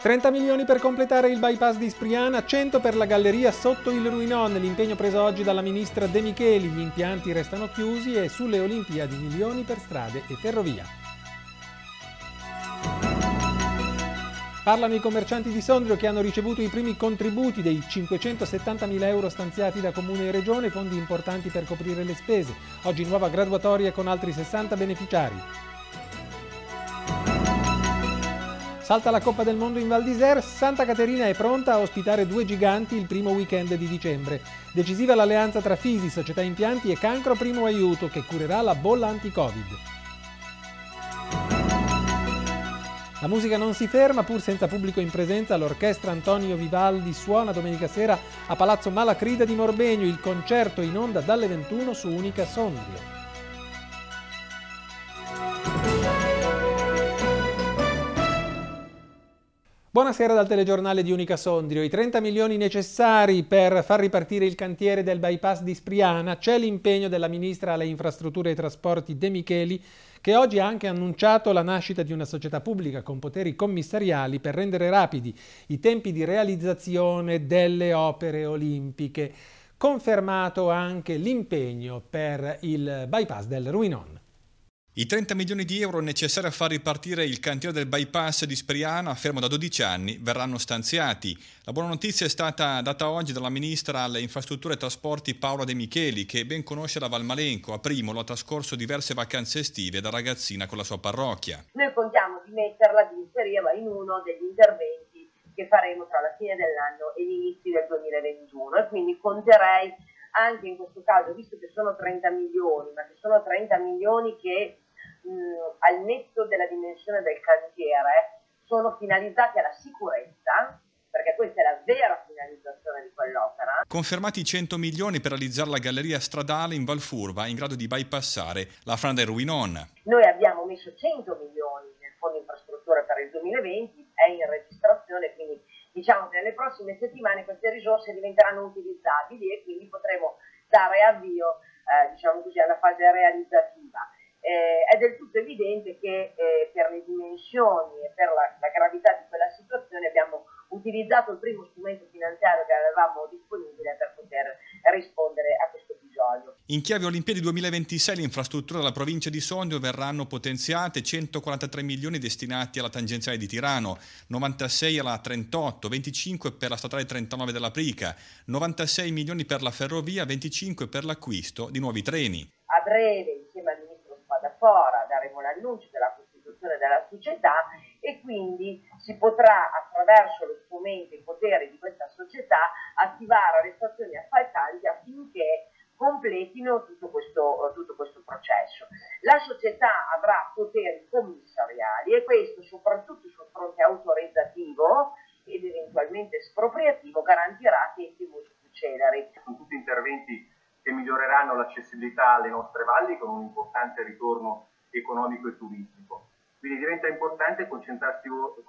30 milioni per completare il bypass di Spriana, 100 per la galleria sotto il Ruinon, l'impegno preso oggi dalla ministra De Micheli, gli impianti restano chiusi e sulle Olimpiadi milioni per strade e ferrovia. Parlano i commercianti di Sondrio che hanno ricevuto i primi contributi dei 570.000 euro stanziati da Comune e Regione, fondi importanti per coprire le spese. Oggi nuova graduatoria con altri 60 beneficiari. Salta la Coppa del Mondo in Val d'Isère, Santa Caterina è pronta a ospitare due giganti il primo weekend di dicembre. Decisiva l'alleanza tra Fisi, Società Impianti e Cancro Primo Aiuto che curerà la bolla anti-Covid. La musica non si ferma, pur senza pubblico in presenza, l'orchestra Antonio Vivaldi suona domenica sera a Palazzo Malacrida di Morbegno, il concerto in onda dalle 21 su Unica Sondrio. Buonasera dal telegiornale di Unica Sondrio. I 30 milioni necessari per far ripartire il cantiere del bypass di Spriana, c'è l'impegno della ministra alle infrastrutture e ai trasporti De Micheli, che oggi ha anche annunciato la nascita di una società pubblica con poteri commissariali per rendere rapidi i tempi di realizzazione delle opere olimpiche. Confermato anche l'impegno per il bypass del Ruinon. I 30 milioni di euro necessari a far ripartire il cantiere del bypass di Spriana, fermo da 12 anni, verranno stanziati. La buona notizia è stata data oggi dalla ministra alle infrastrutture e trasporti Paola De Micheli, che ben conosce la Valmalenco. A Primolo ha trascorso diverse vacanze estive da ragazzina con la sua parrocchia. Noi contiamo di metterla, di inserirla in uno degli interventi che faremo tra la fine dell'anno e gli inizi del 2021 e quindi conterei anche in questo caso, visto che sono 30 milioni, ma che sono 30 milioni che al netto della dimensione del cantiere sono finalizzati alla sicurezza, perché questa è la vera finalizzazione di quell'opera. Confermati i 100 milioni per realizzare la galleria stradale in Valfurva in grado di bypassare la frana del Ruinon. Noi abbiamo messo 100 milioni nel fondo infrastrutture per il 2020, è in registrazione, quindi diciamo che nelle prossime settimane queste risorse diventeranno utilizzabili e quindi potremo dare avvio diciamo così, alla fase realizzativa. È del tutto evidente che per le dimensioni e per la gravità di quella situazione abbiamo utilizzato il primo strumento finanziario che avevamo disponibile per poter rispondere a questo bisogno. In chiave Olimpiadi 2026 le infrastrutture della provincia di Sondrio verranno potenziate, 143 milioni destinati alla tangenziale di Tirano, 96 alla 38, 25 per la statale 39 della Prica, 96 milioni per la ferrovia, 25 per l'acquisto di nuovi treni. A breve, insieme al ministro Spadafora, daremo l'annuncio della costituzione della società e quindi si potrà, attraverso lo strumento e i poteri di questa società, attivare le stazioni appaltanti affinché completino tutto questo processo. La società avrà poteri commissariali e questo soprattutto sul fronte autorizzativo ed eventualmente espropriativo garantirà tempi molto più celeri. Sono tutti interventi che miglioreranno l'accessibilità alle nostre valli con un importante ritorno economico e turistico. Quindi diventa importante concentrarsi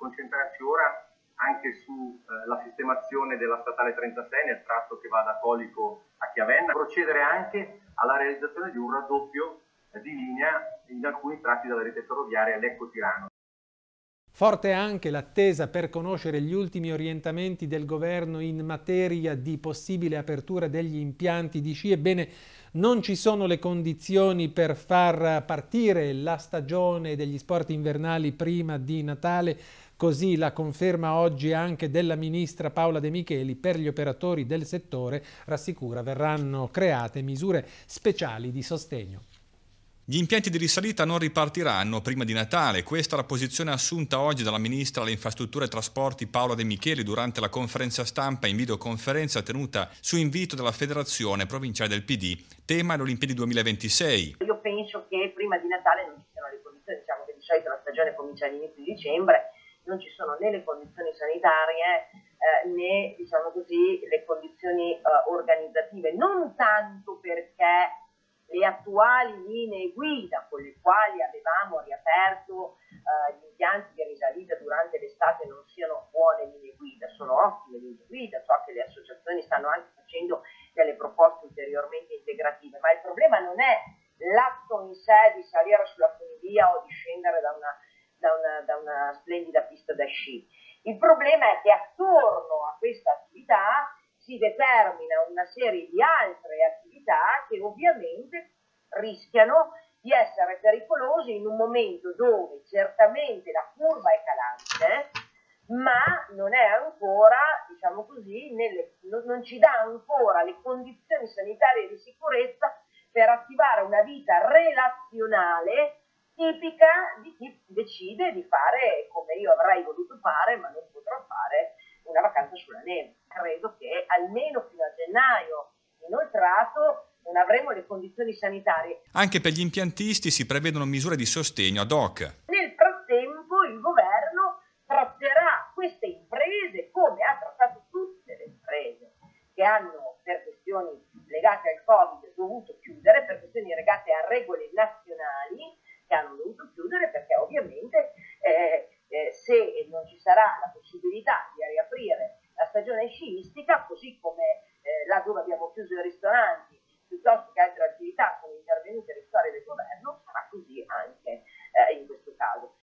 ora anche sulla sistemazione della statale 36 nel tratto che va da Colico a Chiavenna, procedere anche alla realizzazione di un raddoppio di linea in alcuni tratti della rete ferroviaria Lecco-Tirano. Forte anche l'attesa per conoscere gli ultimi orientamenti del governo in materia di possibile apertura degli impianti di sci. Ebbene, non ci sono le condizioni per far partire la stagione degli sport invernali prima di Natale, così la conferma oggi anche della ministra Paola De Micheli. Per gli operatori del settore, rassicura, verranno create misure speciali di sostegno. Gli impianti di risalita non ripartiranno prima di Natale. Questa è la posizione assunta oggi dalla ministra alle infrastrutture e trasporti Paola De Micheli durante la conferenza stampa in videoconferenza tenuta su invito della Federazione Provinciale del PD. Tema le Olimpiadi 2026. Io penso che prima di Natale non ci siano le condizioni, diciamo che di solito la stagione comincia all'inizio di dicembre, non ci sono né le condizioni sanitarie né, diciamo così, le condizioni organizzative, non tanto perché le attuali linee guida con le quali avevamo riaperto gli impianti di risalita durante l'estate non siano buone linee guida, sono ottime linee guida, so che le associazioni stanno anche facendo delle proposte ulteriormente integrative, ma il problema non è l'atto in sé di salire sulla funivia o di scendere da una splendida pista da sci. Il problema è che attorno a questa attività si determina una serie di altre attività che ovviamente rischiano di essere pericolose in un momento dove certamente la curva è calante, ma non è ancora, diciamo così, non ci dà ancora le condizioni sanitarie di sicurezza per attivare una vita relazionale tipica di chi decide di fare, come io avrei voluto fare, ma non potrò fare, una vacanza sulla neve. Credo che almeno fino a gennaio inoltrato non avremo le condizioni sanitarie. Anche per gli impiantisti si prevedono misure di sostegno ad hoc. Nel frattempo il governo tratterà queste imprese come ha trattato tutte le imprese che hanno, per questioni legate al Covid, dovuto chiudere, per questioni legate a regole nazionali che hanno dovuto chiudere, perché ovviamente se non ci sarà la possibilità di riaprire la stagione sciistica, così come là dove abbiamo chiuso i ristoranti, piuttosto che altre attività sono intervenute le storie del governo, sarà così anche in questo caso.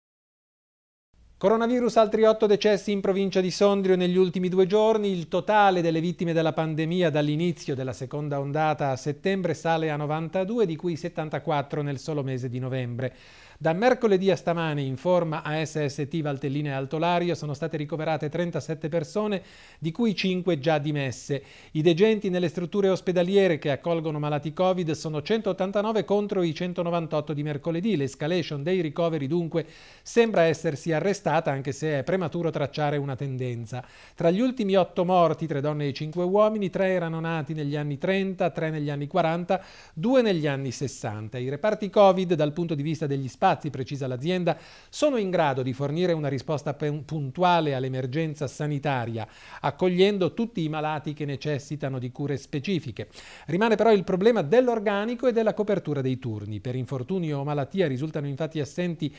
Coronavirus, altri 8 decessi in provincia di Sondrio negli ultimi 2 giorni. Il totale delle vittime della pandemia dall'inizio della seconda ondata a settembre sale a 92, di cui 74 nel solo mese di novembre. Da mercoledì a stamane, informa ASST Valtellina e Altolario, sono state ricoverate 37 persone, di cui 5 già dimesse. I degenti nelle strutture ospedaliere che accolgono malati Covid sono 189 contro i 198 di mercoledì. L'escalation dei ricoveri dunque sembra essersi arrestata, anche se è prematuro tracciare una tendenza. Tra gli ultimi 8 morti, 3 donne e 5 uomini, 3 erano nati negli anni 30, 3 negli anni 40, 2 negli anni 60. I reparti Covid, dal punto di vista degli spazi, precisa l'azienda, sono in grado di fornire una risposta puntuale all'emergenza sanitaria, accogliendo tutti i malati che necessitano di cure specifiche. Rimane però il problema dell'organico e della copertura dei turni. Per infortunio o malattia risultano infatti assenti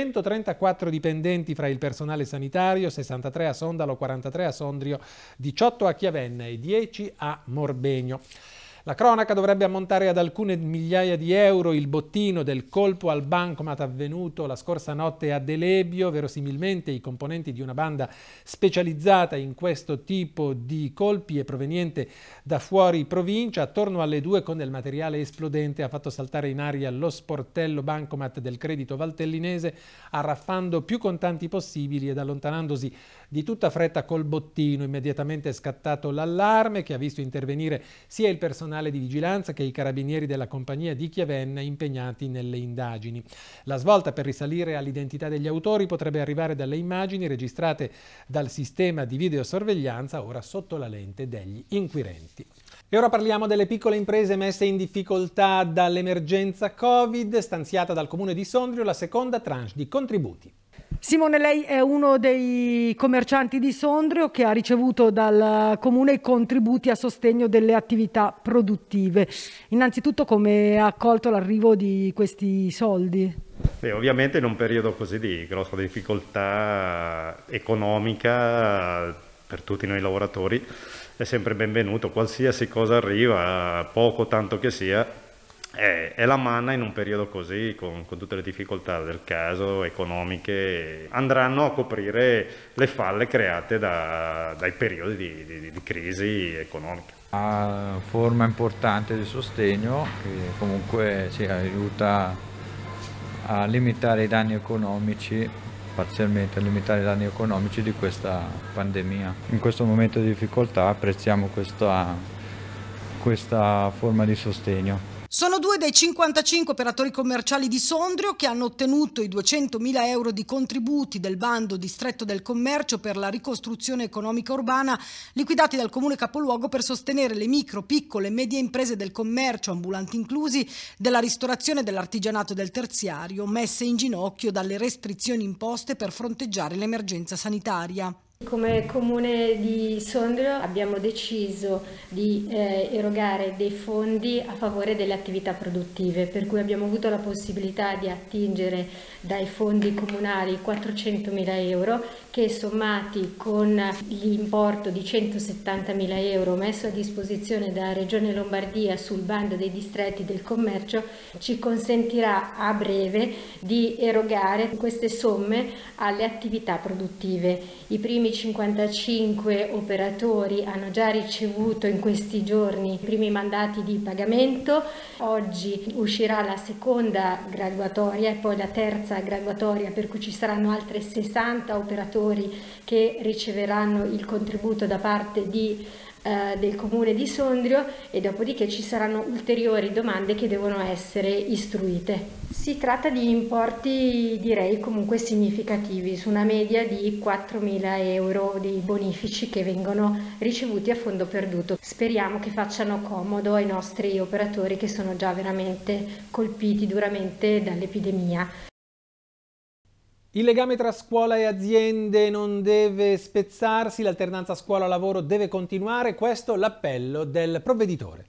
134 dipendenti fra il personale sanitario, 63 a Sondalo, 43 a Sondrio, 18 a Chiavenna e 10 a Morbegno. La cronaca dovrebbe ammontare ad alcune migliaia di euro il bottino del colpo al bancomat avvenuto la scorsa notte a Delebio. Verosimilmente i componenti di una banda specializzata in questo tipo di colpi e proveniente da fuori provincia, attorno alle 2 con del materiale esplodente, ha fatto saltare in aria lo sportello bancomat del Credito Valtellinese, arraffando più contanti possibili ed allontanandosi di tutta fretta col bottino. Immediatamente è scattato l'allarme, che ha visto intervenire sia il personale di vigilanza che i carabinieri della compagnia di Chiavenna impegnati nelle indagini. La svolta per risalire all'identità degli autori potrebbe arrivare dalle immagini registrate dal sistema di videosorveglianza, ora sotto la lente degli inquirenti. E ora parliamo delle piccole imprese messe in difficoltà dall'emergenza Covid. Stanziata dal Comune di Sondrio la seconda tranche di contributi. Simone, lei è uno dei commercianti di Sondrio che ha ricevuto dal Comune i contributi a sostegno delle attività produttive. Innanzitutto, come ha accolto l'arrivo di questi soldi? Beh, ovviamente in un periodo così di grossa difficoltà economica per tutti noi lavoratori è sempre benvenuto. Qualsiasi cosa arriva, poco tanto che sia, è la manna in un periodo così, con tutte le difficoltà del caso economiche, andranno a coprire le falle create dai periodi di crisi economica. Una forma importante di sostegno che comunque ci aiuta a limitare i danni economici, parzialmente a limitare i danni economici di questa pandemia. In questo momento di difficoltà apprezziamo questa forma di sostegno. Sono 2 dei 55 operatori commerciali di Sondrio che hanno ottenuto i 200.000 euro di contributi del bando Distretto del Commercio per la ricostruzione economica urbana, liquidati dal Comune capoluogo per sostenere le micro, piccole e medie imprese del commercio, ambulanti inclusi, della ristorazione e dell'artigianato del terziario, messe in ginocchio dalle restrizioni imposte per fronteggiare l'emergenza sanitaria. Come Comune di Sondrio abbiamo deciso di erogare dei fondi a favore delle attività produttive, per cui abbiamo avuto la possibilità di attingere dai fondi comunali 400.000 euro che, sommati con l'importo di 170.000 euro messo a disposizione dalla Regione Lombardia sul bando dei distretti del commercio, ci consentirà a breve di erogare queste somme alle attività produttive. I primi primi 55 operatori hanno già ricevuto in questi giorni i primi mandati di pagamento. Oggi uscirà la seconda graduatoria e poi la terza graduatoria, per cui ci saranno altre 60 operatori che riceveranno il contributo da parte del Comune di Sondrio, e dopodiché ci saranno ulteriori domande che devono essere istruite. Si tratta di importi, direi, comunque significativi, su una media di 4.000 euro di bonifici che vengono ricevuti a fondo perduto. Speriamo che facciano comodo ai nostri operatori che sono già veramente colpiti duramente dall'epidemia. Il legame tra scuola e aziende non deve spezzarsi, l'alternanza scuola-lavoro deve continuare, questo l'appello del provveditore.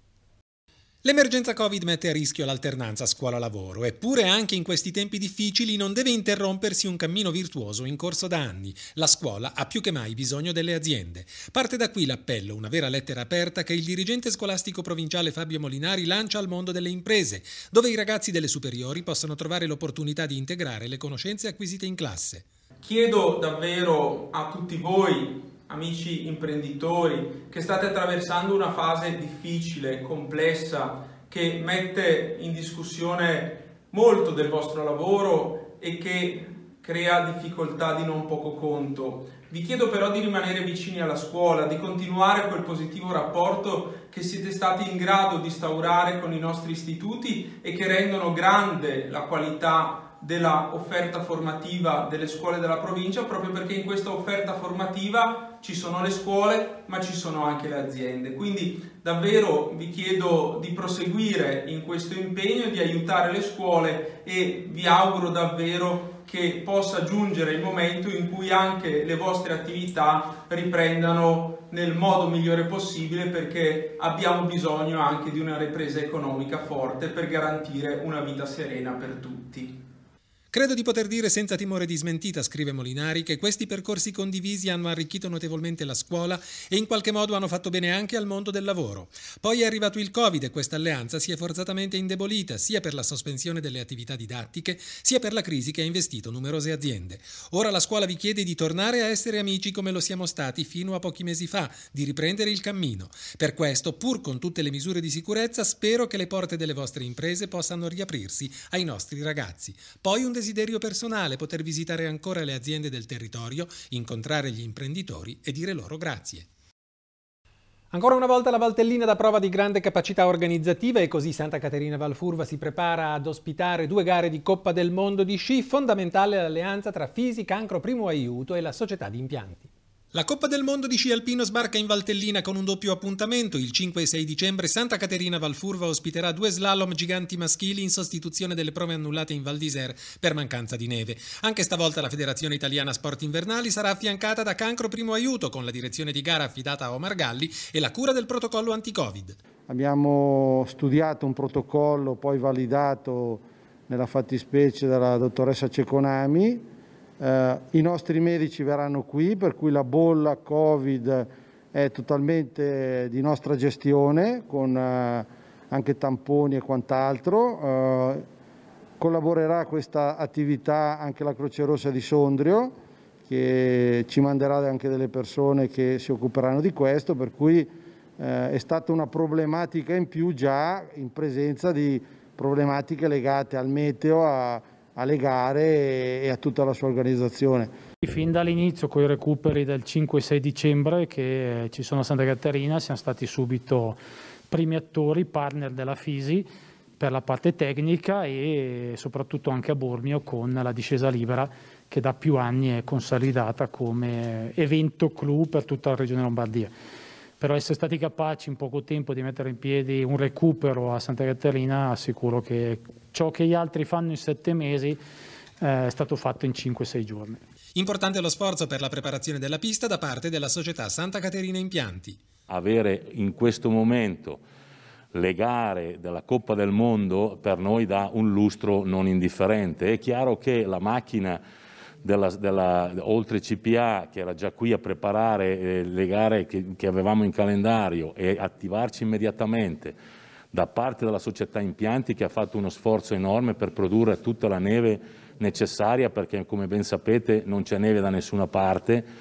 L'emergenza Covid mette a rischio l'alternanza scuola-lavoro, eppure anche in questi tempi difficili non deve interrompersi un cammino virtuoso in corso da anni. La scuola ha più che mai bisogno delle aziende. Parte da qui l'appello, una vera lettera aperta che il dirigente scolastico provinciale Fabio Molinari lancia al mondo delle imprese, dove i ragazzi delle superiori possano trovare l'opportunità di integrare le conoscenze acquisite in classe. Chiedo davvero a tutti voi, amici imprenditori, che state attraversando una fase difficile, complessa, che mette in discussione molto del vostro lavoro e che crea difficoltà di non poco conto. Vi chiedo però di rimanere vicini alla scuola, di continuare quel positivo rapporto che siete stati in grado di instaurare con i nostri istituti e che rendono grande la qualità della offerta formativa delle scuole della provincia, proprio perché in questa offerta formativa ci sono le scuole ma ci sono anche le aziende. Quindi davvero vi chiedo di proseguire in questo impegno, di aiutare le scuole, e vi auguro davvero che possa giungere il momento in cui anche le vostre attività riprendano nel modo migliore possibile, perché abbiamo bisogno anche di una ripresa economica forte per garantire una vita serena per tutti. Credo di poter dire senza timore di smentita, scrive Molinari, che questi percorsi condivisi hanno arricchito notevolmente la scuola e in qualche modo hanno fatto bene anche al mondo del lavoro. Poi è arrivato il Covid e questa alleanza si è forzatamente indebolita, sia per la sospensione delle attività didattiche, sia per la crisi che ha investito numerose aziende. Ora la scuola vi chiede di tornare a essere amici come lo siamo stati fino a pochi mesi fa, di riprendere il cammino. Per questo, pur con tutte le misure di sicurezza, spero che le porte delle vostre imprese possano riaprirsi ai nostri ragazzi. Poi un desiderio personale, poter visitare ancora le aziende del territorio, incontrare gli imprenditori e dire loro grazie. Ancora una volta la Valtellina dà prova di grande capacità organizzativa e così Santa Caterina Valfurva si prepara ad ospitare 2 gare di Coppa del Mondo di sci, fondamentale l'alleanza tra Fisi, Cancro Primo Aiuto e la società di impianti. La Coppa del Mondo di sci alpino sbarca in Valtellina con un doppio appuntamento. Il 5 e 6 dicembre Santa Caterina Valfurva ospiterà 2 slalom giganti maschili in sostituzione delle prove annullate in Val d'Isère per mancanza di neve. Anche stavolta la Federazione Italiana Sport Invernali sarà affiancata da Cancro Primo Aiuto, con la direzione di gara affidata a Omar Galli e la cura del protocollo anti-Covid. Abbiamo studiato un protocollo poi validato nella fattispecie dalla dottoressa Ceconami. I nostri medici verranno qui, per cui la bolla Covid è totalmente di nostra gestione, con anche tamponi e quant'altro. Collaborerà a questa attività anche la Croce Rossa di Sondrio, che ci manderà anche delle persone che si occuperanno di questo, per cui è stata una problematica in più già in presenza di problematiche legate al meteo, alle gare e a tutta la sua organizzazione. Fin dall'inizio, con i recuperi del 5 e 6 dicembre che ci sono a Santa Caterina, siamo stati subito primi attori, partner della Fisi per la parte tecnica e soprattutto anche a Bormio con la discesa libera, che da più anni è consolidata come evento clou per tutta la regione Lombardia. Però essere stati capaci in poco tempo di mettere in piedi un recupero a Santa Caterina, assicuro che ciò che gli altri fanno in 7 mesi è stato fatto in 5-6 giorni. Importante lo sforzo per la preparazione della pista da parte della società Santa Caterina Impianti. Avere in questo momento le gare della Coppa del Mondo per noi dà un lustro non indifferente. È chiaro che la macchina oltre CPA, che era già qui a preparare le gare che avevamo in calendario, e attivarci immediatamente da parte della società Impianti, che ha fatto uno sforzo enorme per produrre tutta la neve necessaria, perché come ben sapete non c'è neve da nessuna parte,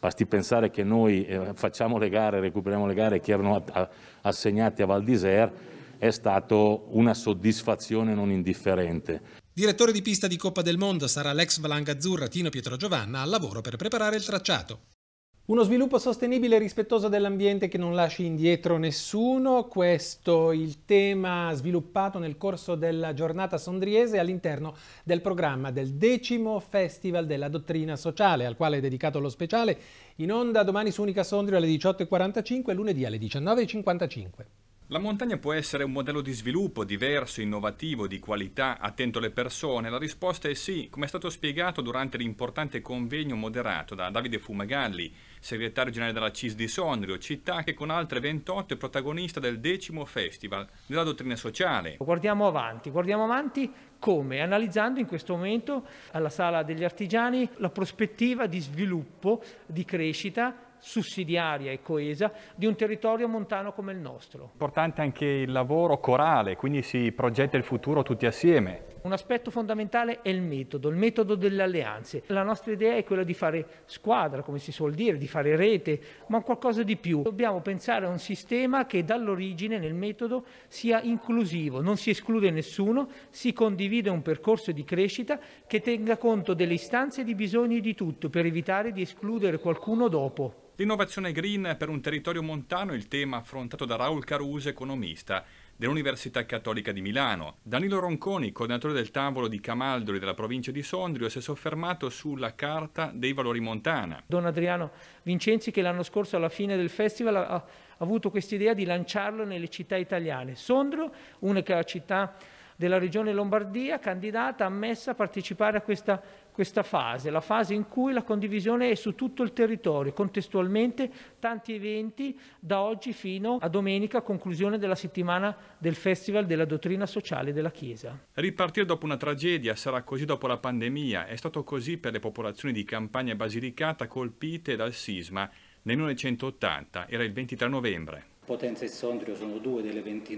Basti pensare che noi facciamo le gare, recuperiamo le gare che erano assegnate a Val d'Isère, è stato una soddisfazione non indifferente. Direttore di pista di Coppa del Mondo sarà l'ex Valanga Azzurra Tino Pietrogiovanna al lavoro per preparare il tracciato. Uno sviluppo sostenibile e rispettoso dell'ambiente che non lasci indietro nessuno, questo il tema sviluppato nel corso della giornata sondriese all'interno del programma del 10° Festival della Dottrina Sociale, al quale è dedicato lo speciale, in onda domani su Unica Sondrio alle 18:45 e lunedì alle 19:55. La montagna può essere un modello di sviluppo diverso, innovativo, di qualità, attento alle persone? La risposta è sì, come è stato spiegato durante l'importante convegno moderato da Davide Fumagalli, segretario generale della CIS di Sondrio, città che con altre 28 è protagonista del 10° Festival della Dottrina Sociale. Guardiamo avanti come? Analizzando in questo momento alla Sala degli Artigiani la prospettiva di sviluppo, di crescita sussidiaria e coesa di un territorio montano come il nostro. Importante anche il lavoro corale, quindi si progetta il futuro tutti assieme. Un aspetto fondamentale è il metodo delle alleanze. La nostra idea è quella di fare squadra, come si suol dire, di fare rete, ma qualcosa di più. Dobbiamo pensare a un sistema che dall'origine nel metodo sia inclusivo, non si esclude nessuno, si condivide un percorso di crescita che tenga conto delle istanze e dei bisogni di tutto per evitare di escludere qualcuno dopo. L'innovazione green per un territorio montano è il tema affrontato da Raul Caruso, economista dell'Università Cattolica di Milano. Danilo Ronconi, coordinatore del tavolo di Camaldoli della provincia di Sondrio, si è soffermato sulla Carta dei Valori Montana. Don Adriano Vincenzi, che l'anno scorso alla fine del festival ha avuto quest'idea di lanciarlo nelle città italiane. Sondrio, unica città della regione Lombardia, candidata, ammessa a partecipare a questa fase, la fase in cui la condivisione è su tutto il territorio, contestualmente tanti eventi da oggi fino a domenica, conclusione della settimana del Festival della Dottrina Sociale della Chiesa. Ripartire dopo una tragedia sarà così dopo la pandemia, è stato così per le popolazioni di Campania e Basilicata colpite dal sisma nel 1980, era il 23 novembre. Potenza e Sondrio sono 2 delle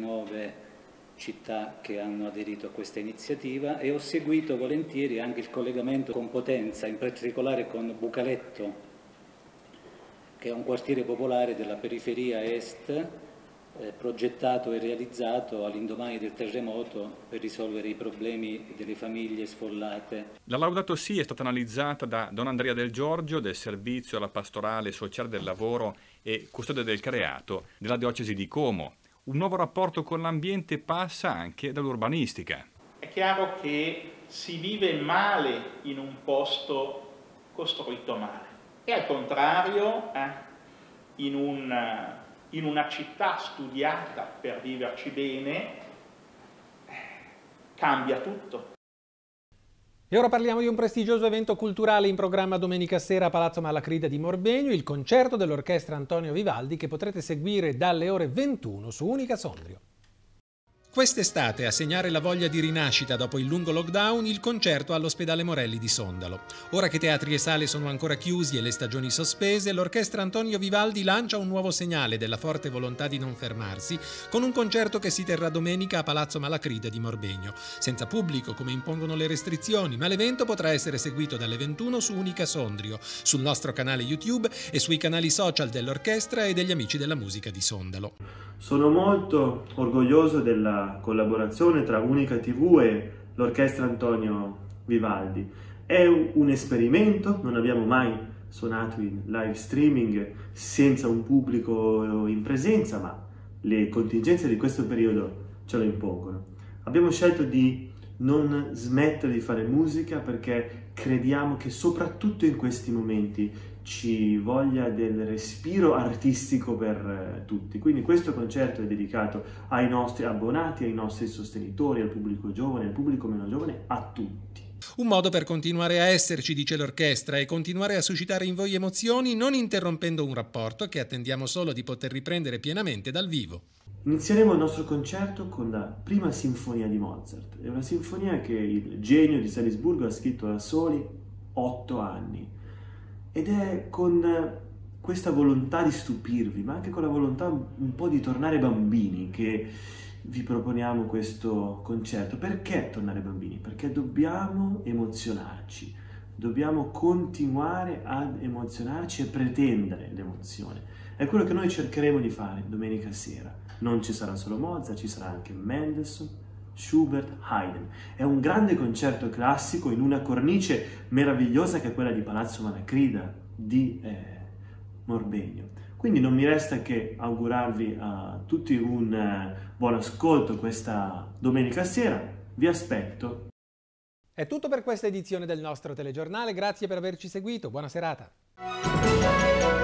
29 città che hanno aderito a questa iniziativa e ho seguito volentieri anche il collegamento con Potenza, in particolare con Bucaletto, che è un quartiere popolare della periferia est, progettato e realizzato all'indomani del terremoto per risolvere i problemi delle famiglie sfollate. La Laudato Si è stata analizzata da Don Andrea Del Giorgio del Servizio alla Pastorale Sociale del Lavoro e Custode del Creato della Diocesi di Como. Un nuovo rapporto con l'ambiente passa anche dall'urbanistica. È chiaro che si vive male in un posto costruito male e al contrario in una città studiata per viverci bene cambia tutto. E ora parliamo di un prestigioso evento culturale in programma domenica sera a Palazzo Malacrida di Morbegno, il concerto dell'orchestra Antonio Vivaldi che potrete seguire dalle ore 21 su Unica Sondrio. Quest'estate, a segnare la voglia di rinascita dopo il lungo lockdown, il concerto all'Ospedale Morelli di Sondalo. Ora che teatri e sale sono ancora chiusi e le stagioni sospese, l'orchestra Antonio Vivaldi lancia un nuovo segnale della forte volontà di non fermarsi con un concerto che si terrà domenica a Palazzo Malacrida di Morbegno. Senza pubblico, come impongono le restrizioni, ma l'evento potrà essere seguito dalle 21 su Unica Sondrio, sul nostro canale YouTube e sui canali social dell'orchestra e degli amici della musica di Sondalo. Sono molto orgoglioso della collaborazione tra Unica TV e l'orchestra Antonio Vivaldi. È un esperimento, non abbiamo mai suonato in live streaming senza un pubblico in presenza, ma le contingenze di questo periodo ce lo impongono. Abbiamo scelto di non smettere di fare musica perché crediamo che soprattutto in questi momenti ci voglia del respiro artistico per tutti. Quindi questo concerto è dedicato ai nostri abbonati, ai nostri sostenitori, al pubblico giovane, al pubblico meno giovane, a tutti. Un modo per continuare a esserci, dice l'orchestra, e continuare a suscitare in voi emozioni non interrompendo un rapporto che attendiamo solo di poter riprendere pienamente dal vivo. Inizieremo il nostro concerto con la prima sinfonia di Mozart. È una sinfonia che il genio di Salisburgo ha scritto da soli 8 anni. Ed è con questa volontà di stupirvi, ma anche con la volontà un po' di tornare bambini, che vi proponiamo questo concerto. Perché tornare bambini? Perché dobbiamo emozionarci, dobbiamo continuare ad emozionarci e pretendere l'emozione. È quello che noi cercheremo di fare domenica sera. Non ci sarà solo Mozart, ci sarà anche Mendelssohn, Schubert, Haydn. È un grande concerto classico in una cornice meravigliosa che è quella di Palazzo Malacrida di Morbegno. Quindi non mi resta che augurarvi a tutti un buon ascolto questa domenica sera. Vi aspetto. È tutto per questa edizione del nostro telegiornale, grazie per averci seguito, buona serata.